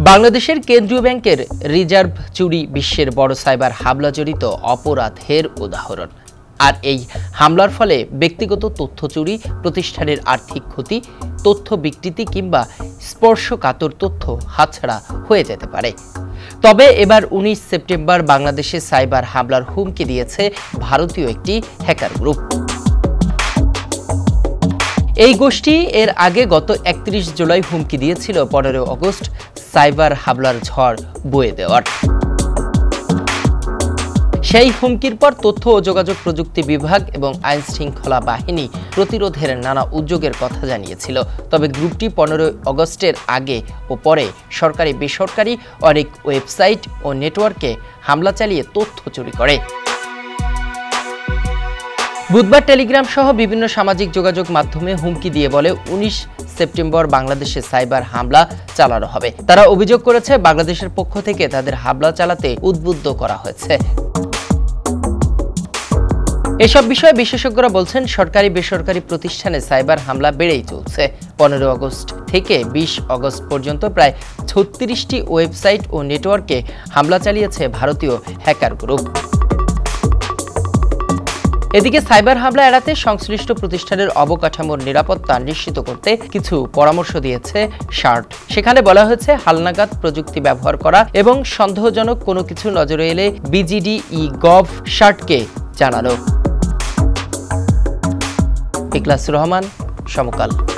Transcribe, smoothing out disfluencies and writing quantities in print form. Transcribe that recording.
বাংলাদেশের কেন্দ্রীয় ব্যাংকের রিজার্ভ চুরি বিশ্বের বড় সাইবার হামলা জড়িত অপরাধের উদাহরণ। আর এই হামলার ফলে ব্যক্তিগত তথ্য চুরি, প্রতিষ্ঠানের আর্থিক ক্ষতি, তথ্য বিকৃতি কিংবা স্পর্শকাতর তথ্য হাতছাড়া হয়ে যেতে পারে। তবে এবার 19 সেপ্টেম্বর বাংলাদেশে সাইবার হামলার হুমকি দিয়েছে ভারতীয় একটি হ্যাকার গ্রুপ। এই গোষ্ঠী এর আগে গত 31 জুলাই হুমকি দিয়েছিল 15 আগস্ট সাইবার হামলার ঝড় বয়ে দেওয়ার। সেই হুমকির পর তথ্য ও যোগাযোগ প্রযুক্তি বিভাগ এবং আইন শৃঙ্খলা বাহিনী প্রতিরোধের নানা উদ্যোগের কথা জানিয়েছিল। তবে গ্রুপটি 15 আগস্টের আগে ও পরে সরকারি বেসরকারি অনেক ওয়েবসাইট ও নেটওয়ার্কে হামলা চালিয়ে তথ্য চুরি করে। বুধবার টেলিগ্রাম সহ বিভিন্ন সামাজিক যোগাযোগ মাধ্যমে হুমকি দিয়ে বলে 19 সেপ্টেম্বর বাংলাদেশে সাইবার হামলা চালানো হবে। তারা অভিযোগ করেছে বাংলাদেশের পক্ষ থেকে তাদের হামলা চালাতে উদ্বুদ্ধ করা হয়েছে। এসব বিষয়ে বিশেষজ্ঞরা বলছেন, সরকারি বেসরকারি প্রতিষ্ঠানে সাইবার হামলা বেড়েই চলছে। 15 আগস্ট থেকে 20 আগস্ট পর্যন্ত প্রায় 36টি ওয়েবসাইট ও নেটওয়ার্কে হামলা চালিয়েছে ভারতীয় হ্যাকার গ্রুপ। এদিকে সাইবার হামলা এড়াতে সংশ্লিষ্ট প্রতিষ্ঠানের অবকাঠামোর নিরাপত্তা নিশ্চিত করতে কিছু পরামর্শ দিয়েছে শার্ট। সেখানে বলা হয়েছে হালনাগাদ প্রযুক্তি ব্যবহার করা এবং সন্দেহজনক কোনো কিছু নজরে এলে BGD-E-Gov শার্টকে জানানো। ইকলাসুর রহমান, সমকাল।